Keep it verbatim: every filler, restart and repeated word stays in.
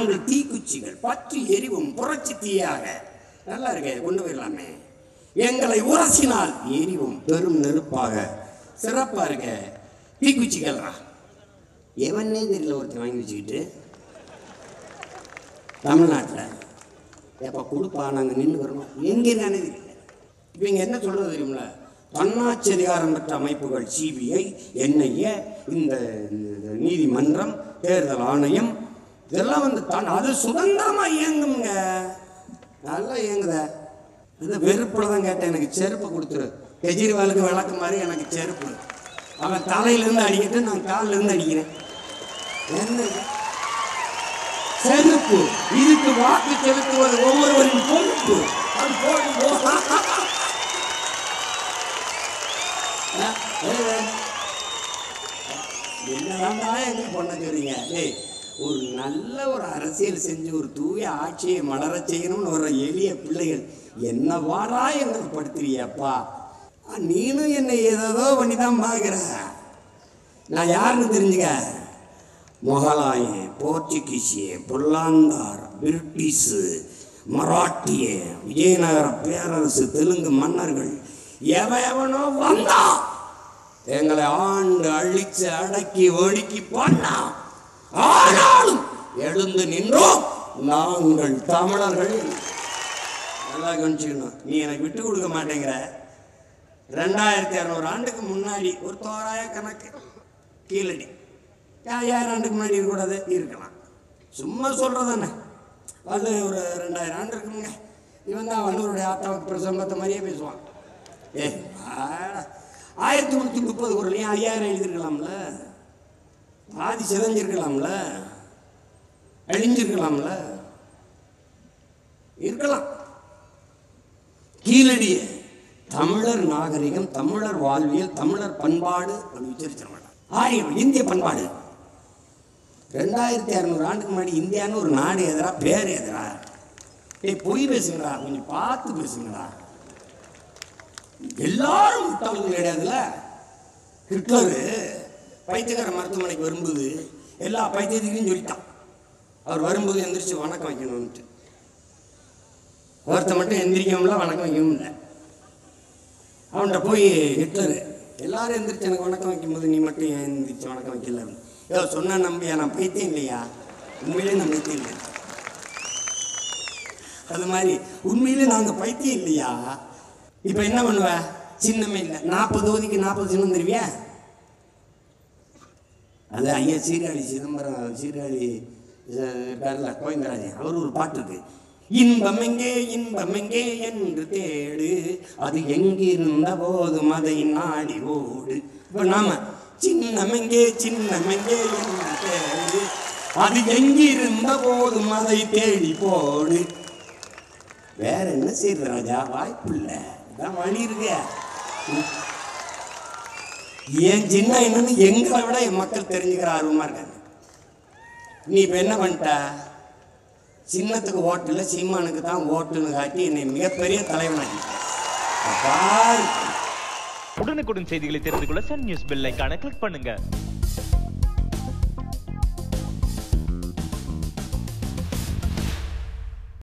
நாங்கள் தீக்குச்சிகள் பற்றி எரிவும் புரட்சி தீயாக. நல்லா இருக்க, கொண்டு போயிடலாமே. எங்களை உரசினால் எரிவும் பெரும் நெருப்பாக. சிறப்பா இருக்க, தீக்குச்சிகள்ரா. எவனே தெரியல ஒருத்தர் வாங்கி வச்சுக்கிட்டு தமிழ்நாட்டில் எப்போ கொடுப்பா நாங்கள் நின்று வரணும். எங்கே இருக்கானே தெரியல. இப்போ இங்கே என்ன சொல்கிறது தெரியுமில்ல, தன்னாட்சி அதிகாரம் பெற்ற அமைப்புகள் சிபிஐ, என்ஐஏ, இந்த நீதிமன்றம், தேர்தல் ஆணையம் இதெல்லாம் வந்து தான் அது சுதந்திரமாக இயங்குங்க. நல்லா இயங்குத. அது வெறுப்பில் தான் கேட்டேன். எனக்கு செருப்பு கொடுத்துரு. கெஜ்ரிவாலுக்கு விளக்கு மாதிரி எனக்கு செருப்பு. அவன் தலையிலேருந்து அடிக்கிட்டு நான் காலிலேருந்து அடிக்கிறேன். என்ன செருப்பு? இதுக்கு வாக்கு செலுத்துவது ஒவ்வொருவரின் பொறுப்பு. அது என்னதான் எங்க பண்ண சொல்றீங்க? ஏய், ஒரு நல்ல ஒரு அரசியல் செஞ்சு ஒரு தூய ஆட்சியை மலர செய்யணும்னு ஒரு எளிய பிள்ளைகள் என்ன வாரா எங்களுக்கு படுத்துறியப்பா. நீனும் என்னை ஏதோ பண்ணிதான் பார்க்குற. நான் யாருன்னு தெரிஞ்சுக்க. முகலாயன், போர்ச்சுகீசிய, பொல்லாந்தார், பிரிட்டிஷு, மராட்டிய, விஜயநகர பேரரசு, தெலுங்கு மன்னர்கள் எவனோ வந்தா எங்களை ஆண்டு அழிச்சு அடக்கி ஒடுக்கி பண்ணா. ஆனாலும் எழுந்து நின்றோம் நாங்கள் தமிழர்கள். நல்லா கவனிச்சுக்கணும். நீ எனக்கு விட்டு கொடுக்க மாட்டேங்கிற. ரெண்டாயிரத்தி இரநூறு ஆண்டுக்கு முன்னாடி ஒரு தோராய கணக்கு கீழடி ஐயாயிரம் ஆண்டுக்கு முன்னாடி இருக்கக்கூடாது, இருக்கலாம். சும்மா சொல்கிறதானே. அது ஒரு ரெண்டாயிரம் ஆண்டு இருக்குங்க. இவன் தான் வள்ளுவருடைய ஆத்தாவுக்கு பிரசங்கத்தை மாதிரியே பேசுவான். ஏ ஆயிரத்தி முந்நூற்றி முப்பது குரலையும் ஐயாயிரம் எழுதியிருக்கலாம்ல, பாதி சிதைஞ்சிருக்கலாம்ல, அழிஞ்சிருக்கலாம்ல, இருக்கலாம். கீழடிய தமிழர் நாகரிகம், தமிழர் வாழ்வியல், தமிழர் பண்பாடு அப்படி உச்சரிச்சிட மாட்டான். ஆரியம் இந்திய பண்பாடு. ரெண்டாயிரத்தி அறுநூறு ஆண்டுக்கு முன்னாடி இந்தியான்னு ஒரு நாடு எதிரா, பேர் எதிரா. ஏய், பொய் பேசுங்களா, கொஞ்சம் பார்த்து பேசுங்களா. எல்லாரும் முட்டாளர்கள் கிடையாதுல்ல. ஹிட்லரு பைத்தியக்கார மருத்துவமனைக்கு வரும்போது எல்லா பைத்தியத்தையும் சொல்லிட்டான். அவர் வரும்போது எந்திரிச்சு வணக்கம் வைக்கணும்ட்டு. ஒருத்த மட்டும் எந்திரிக்கவும்ல வணக்கம் வைக்கவும் இல்லை. அவன்கிட்ட போய் ஹிட்லரு எல்லாரும் எந்திரிச்சு எனக்கு வணக்கம் வைக்கும்போது நீ மட்டும் ஏன் எந்திரிச்சு வணக்கம் வைக்கல? ஏதோ சொன்ன நம்பியா? நான் பைத்தியம் இல்லையா? உண்மையிலே நான் பைத்தியம் இல்லை. அது மாதிரி உண்மையிலே நாங்கள் பைத்தியம் இல்லையா? இப்போ என்ன பண்ணுவ? சின்னமே இல்லை. நாற்பது தொகுதிக்கு நாற்பது சின்னம் தருவியா? அது ஐயா சீர்காழி சிதம்பரம் சீர்காழி இருக்காருல்ல, கோவிந்தராஜன், அவர் ஒரு பாட்டு இருக்கு. இன்பம் எங்கே இன்பம் எங்கே என்று தேடு, அது எங்கிருந்த போதும் அதை நாடி ஓடு. இப்போ நாம சின்னமெங்கே சின்னமெங்கே என்று தேடு, அது எங்கிருந்த போதும் அதை தேடி போடு. வேற என்ன செய்யறது ராஜா? வாய்ப்பு இல்லை. இதான் வழி இருக்க. ஏன் சின்ன என்னன்னு எங்களை விட என் மக்கள் தெரிஞ்சுக்கிற ஆர்வமா இருக்காங்க. நீ இப்ப என்ன பண்ணிட்ட? சின்னத்துக்கு ஓட்டு இல்லை, சீமானுக்கு தான் ஓட்டுன்னு காட்டி என்னை மிகப்பெரிய தலைவனாக்கி. உடனுக்குடன் செய்திகளை தெரிந்து கொள்ள சன் நியூஸ் பெல் ஐகானை கிளிக் பண்ணுங்க.